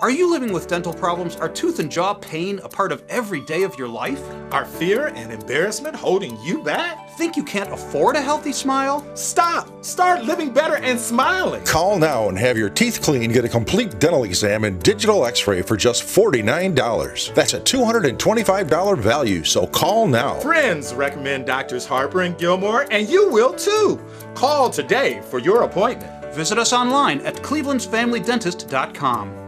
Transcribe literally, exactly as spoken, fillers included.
Are you living with dental problems? Are tooth and jaw pain a part of every day of your life? Are fear and embarrassment holding you back? Think you can't afford a healthy smile? Stop! Start living better and smiling! Call now and have your teeth cleaned, get a complete dental exam and digital x-ray for just forty-nine dollars. That's a two hundred twenty-five dollars value, so call now. Friends recommend Doctors Harper and Gilmore, and you will too. Call today for your appointment. Visit us online at clevelands family dentist dot com.